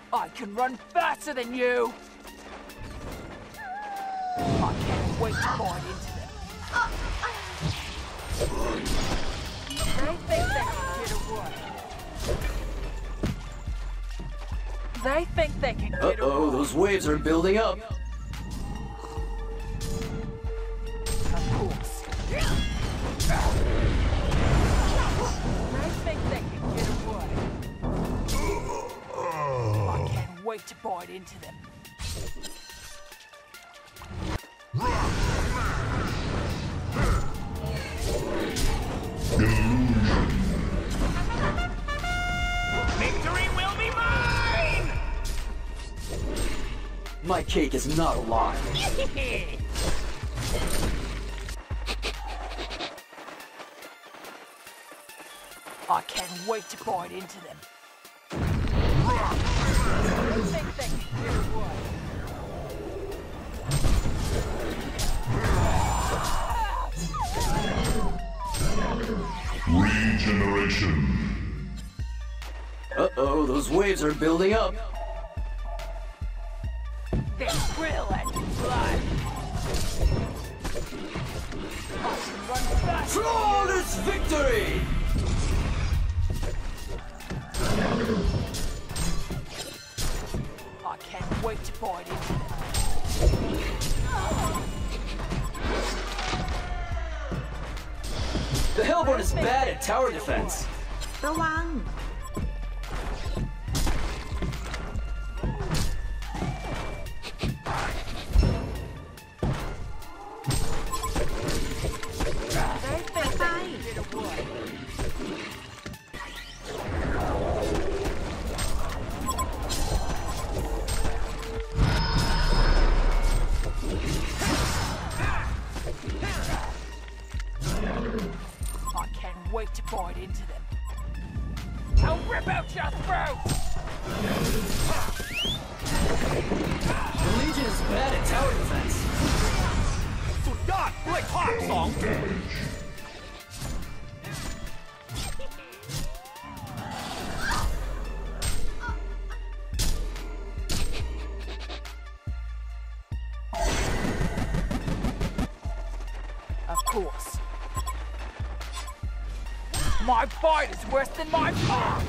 I can run faster than you! I can't wait to bite into them. They think they can get away. They think they can get away. Uh-oh, those waves are building up. Of course. They think they can get away. I can't wait to bite into them. Victory will be mine! My cake is not a lie. I can't wait to bite into them. They think they can get away. Regeneration. Uh-oh, those waves are building up. There's thrill and blood. I can run fast. Flawless victory! I can't wait to bite into them. The Hellborn is bad at tower defense. ระวัง They think they can get away. I can't wait to bite into them. I'll rip out your throat! The Legion is bad at tower defense. สุดยอดด้วยภาคสอง Of course. My fight is worse than my punch!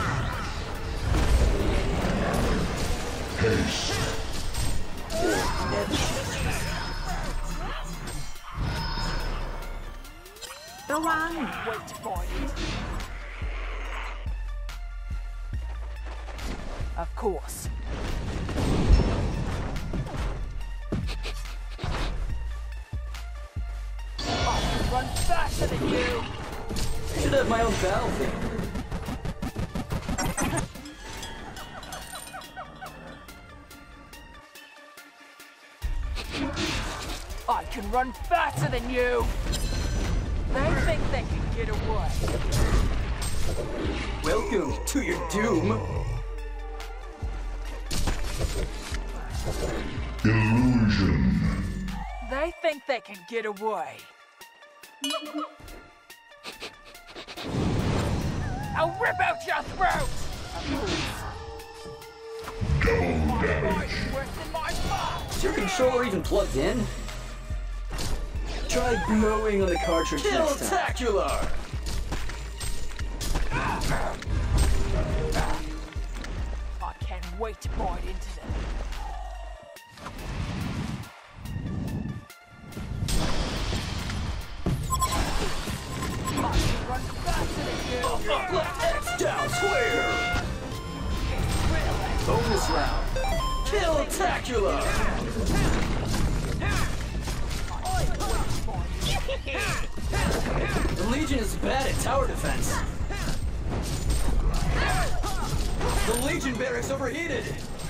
Haste. Never. ระวัง Wait to bite into them. Of course. I can run faster than you! I should have my own battlefield. I can run faster than you! They think they can get away. Welcome to your doom. Illusion. They think they can get away. I'll rip out your throat! Double My fight damage. is worse than my punch! Is your controller even plugged in? Try blowing on the cartridge next time. Spectacular! I can't wait to bite into them. I can run faster than you! Up left X down square! Bonus round. Kill-tacular! The Legion is bad at tower defense. The Legion barracks overheated!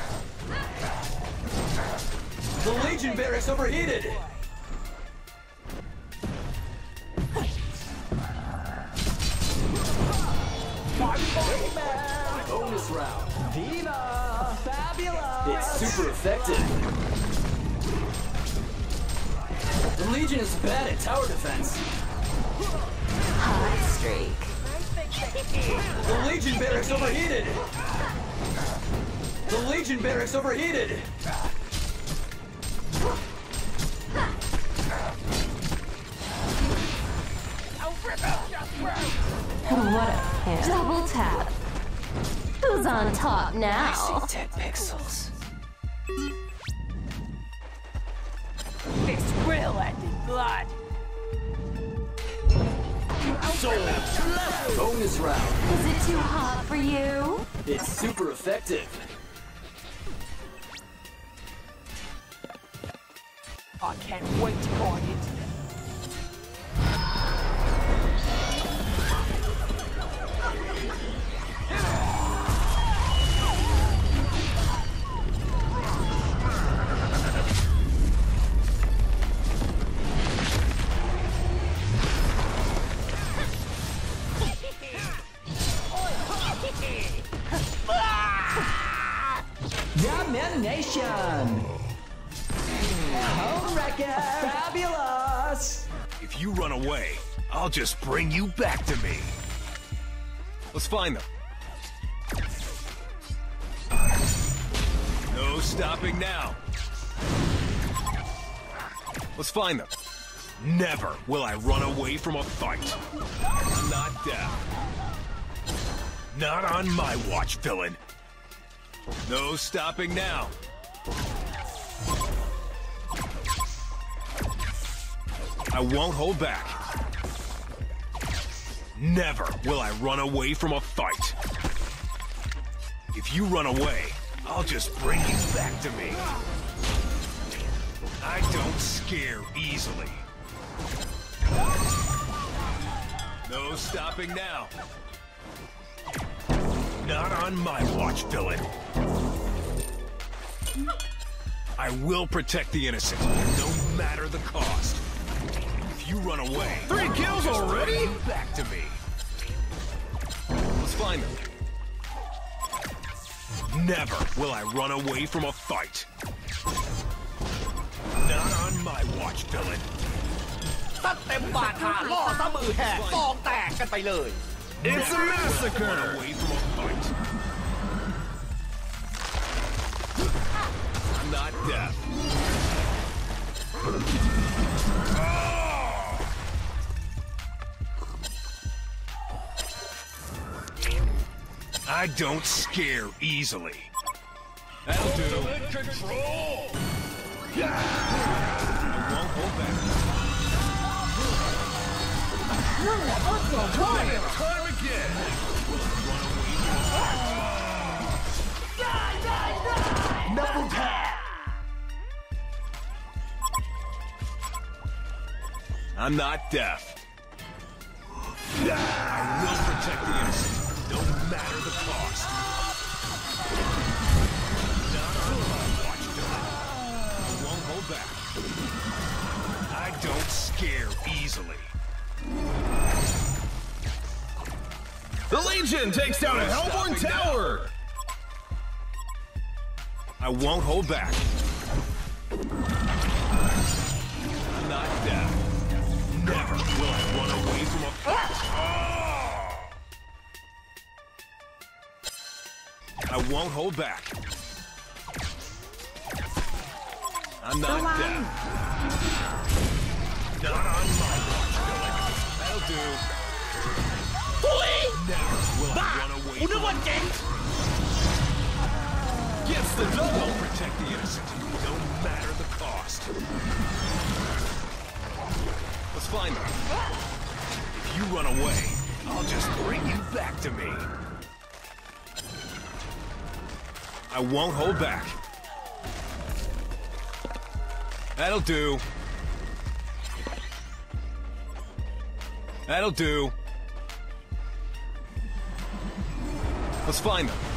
The Legion barracks overheated! Bonus round. Viva! Fabulous! It's super effective. The Legion is bad at tower defense. hot streak 'The Legion barracks overheated! The Legion barracks overheated! What a hit. Double tap. Who's on top now? 10 pixels. This will end in blood. Bonus round. Is it too hot for you? It's super effective. I can't wait to go on the internet. Domination! Home wrecker! Fabulous! If you run away, I'll just bring you back to me. Let's find them. No stopping now. Let's find them. Never will I run away from a fight. I'm not down. Not on my watch, villain. No stopping now. I won't hold back. Never will I run away from a fight. If you run away, I'll just bring you back to me. I don't scare easily. No stopping now. Not on my watch, villain. I will protect the innocent, no matter the cost. If you run away... 3 kills already? Bring you back to me. Let's find them. Never will I run away from a fight. Not on my watch, villain. ตัดเต็มบาดหาล่อซะมือแหกซองแตกกันไปเลย It's a massacre! Run away from a fight. I'm not deaf. I don't scare easily. That'll do. Control! I won't hold back. Time again! Double tap! I'm not deaf. I will protect the innocent, no matter the cost. Not on my watch, villain. I won't hold back. I don't scare easily. The Legion takes down a Hellborn Tower! I won't hold back. I'm not deaf. Never will I run away from a fight. I won't hold back. I'm not deaf. Not on my watch, villain. That'll do. Never will I run away from a fight. Gets the double! I'll protect the innocent, no matter the cost. Let's find them. If you run away, I'll just bring you back to me. I won't hold back. That'll do. That'll do. Let's find them.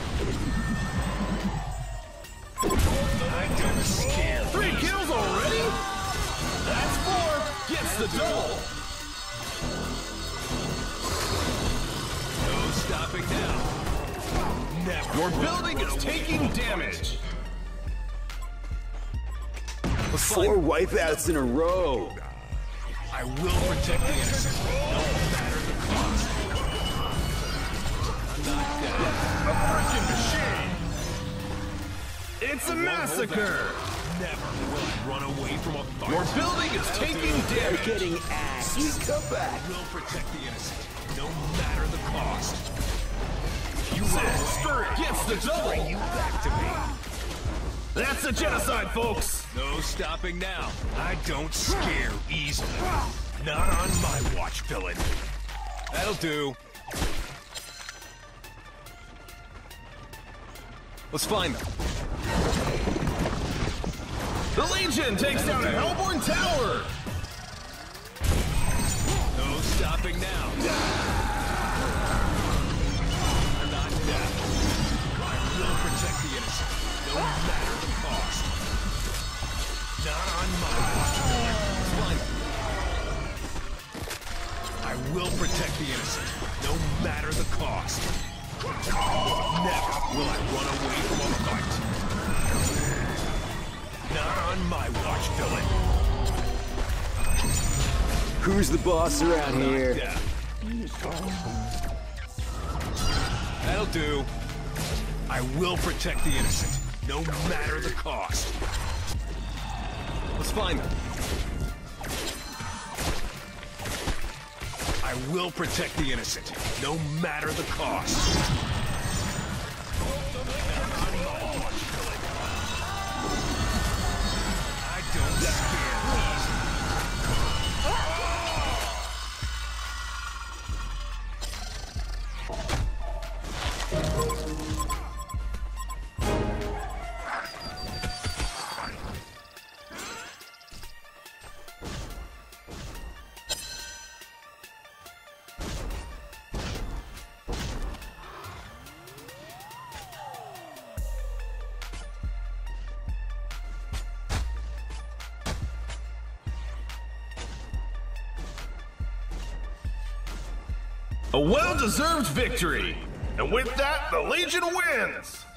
I don't scare. 3 kills already? That's 4! Gets the double! No stopping now. Never. Your building is taking damage! 4 wipeouts in a row. I will protect the innocent, no matter the cost. I'm not dead. A freaking machine! It's a massacre! Never will I run away from a fight. Your building is taking They're damage! getting axed. You come back. I will protect the innocent, no matter the cost. You Sister gets the bring double! you back to me. That's a genocide, folks! No stopping now. I don't scare easily. Not on my watch, villain. That'll do. Let's find them. The Legion takes down a Hellborn tower! No stopping now. I'm not dead. I will protect the innocent, no matter the cost. Not on my watch, villain. Let's find them. I will protect the innocent, no matter the cost. Never will I run away from a fight. Not on my watch, villain. Who's the boss around here? Death. That'll do. I will protect the innocent, no matter the cost. Let's find them. I will protect the innocent, no matter the cost. I don't scare easy. A well-deserved victory! And with that, the Legion wins!